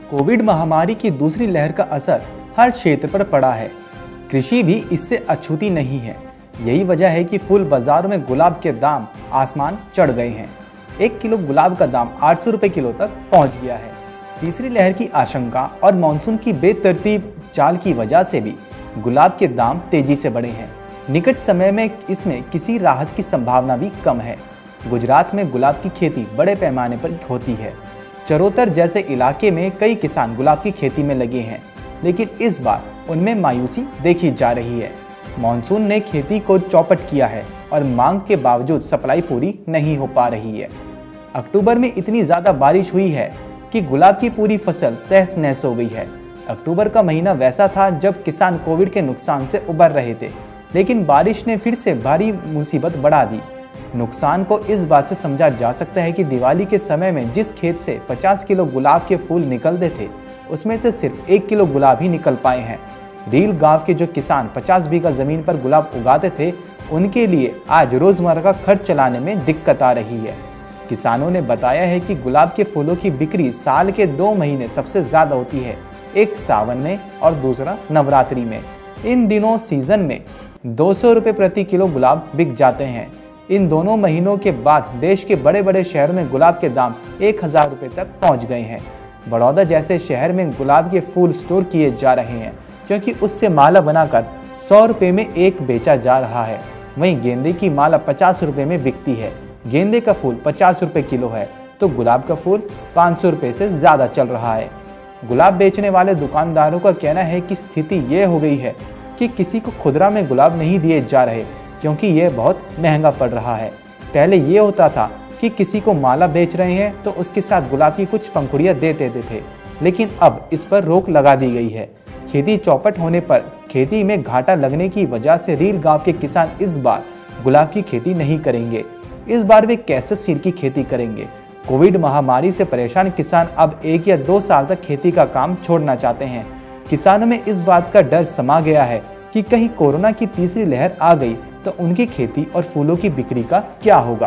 Covid महामारी की दूसरी लहर का असर हर क्षेत्र पर पड़ा है। कृषि भी इससे अछूती नहीं है। यही वजह है कि फूल बाजारों में गुलाब के दाम आसमान चढ़ गए हैं। 1 किलो गुलाब का दाम 800 रुपये किलो तक पहुंच गया है। तीसरी लहर की आशंका और मानसून की बेतरतीब चाल की वजह से भी गुलाब के दाम तेजी से बढ़े हैं। निकट समय में इसमें किसी राहत की संभावना भी कम है। गुजरात में गुलाब की खेती बड़े पैमाने पर होती है। चरोतर जैसे इलाके में कई किसान गुलाब की खेती में लगे हैं, लेकिन इस बार उनमें मायूसी देखी जा रही है। मानसून ने खेती को चौपट किया है और मांग के बावजूद सप्लाई पूरी नहीं हो पा रही है। अक्टूबर में इतनी ज़्यादा बारिश हुई है कि गुलाब की पूरी फसल तहस नहस हो गई है। अक्टूबर का महीना वैसा था जब किसान कोविड के नुकसान से उबर रहे थे, लेकिन बारिश ने फिर से भारी मुसीबत बढ़ा दी। नुकसान को इस बात से समझा जा सकता है कि दिवाली के समय में जिस खेत से 50 किलो गुलाब के फूल निकलते थे, उसमें से सिर्फ 1 किलो गुलाब ही निकल पाए हैं। रील गांव के जो किसान 50 बीघा जमीन पर गुलाब उगाते थे, उनके लिए आज रोजमर्रा का खर्च चलाने में दिक्कत आ रही है। किसानों ने बताया है कि गुलाब के फूलों की बिक्री साल के 2 महीने सबसे ज्यादा होती है, एक सावन में और दूसरा नवरात्रि में। इन दिनों सीजन में 200 रुपये प्रति किलो गुलाब बिक जाते हैं। इन दोनों महीनों के बाद देश के बड़े बड़े शहरों में गुलाब के दाम 1000 रुपये तक पहुंच गए हैं। बड़ौदा जैसे शहर में गुलाब के फूल स्टोर किए जा रहे हैं, क्योंकि उससे माला बनाकर 100 रुपये में एक बेचा जा रहा है। वहीं गेंदे की माला 50 रुपये में बिकती है। गेंदे का फूल 50 रुपये किलो है, तो गुलाब का फूल 500 रुपये से ज़्यादा चल रहा है। गुलाब बेचने वाले दुकानदारों का कहना है कि स्थिति ये हो गई है कि किसी को खुदरा में गुलाब नहीं दिए जा रहे, क्योंकि यह बहुत महंगा पड़ रहा है। पहले ये होता था कि किसी को माला बेच रहे हैं तो उसके साथ गुलाब की कुछ पंखुड़ियाँ दे देते थे, लेकिन अब इस पर रोक लगा दी गई है। खेती चौपट होने पर खेती में घाटा लगने की वजह से रील गांव के किसान इस बार गुलाब की खेती नहीं करेंगे। इस बार वे कैसे सीड की खेती करेंगे? कोविड महामारी से परेशान किसान अब 1 या 2 साल तक खेती का काम छोड़ना चाहते हैं। किसानों में इस बात का डर समा गया है कि कहीं कोरोना की तीसरी लहर आ गई तो उनकी खेती और फूलों की बिक्री का क्या होगा।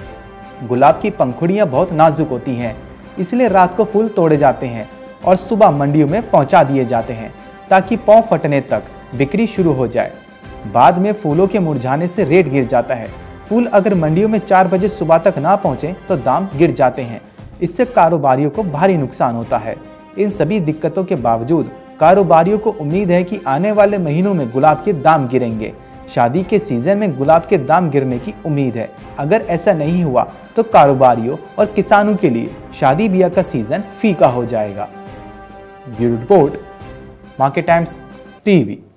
गुलाब की पंखुड़ियां बहुत नाजुक होती हैं, इसलिए रात को फूल तोड़े जाते हैं और सुबह मंडियों में पहुंचा दिए जाते हैं, ताकि पांव फटने तक बिक्री शुरू हो जाए। बाद में फूलों के मुरझाने से रेट गिर जाता है। फूल अगर मंडियों में 4 बजे सुबह तक ना पहुंचे तो दाम गिर जाते हैं। इससे कारोबारियों को भारी नुकसान होता है। इन सभी दिक्कतों के बावजूद कारोबारियों को उम्मीद है कि आने वाले महीनों में गुलाब के दाम गिरेंगे। शादी के सीजन में गुलाब के दाम गिरने की उम्मीद है। अगर ऐसा नहीं हुआ तो कारोबारियों और किसानों के लिए शादी ब्याह का सीजन फीका हो जाएगा। Bureau report, Market Times TV.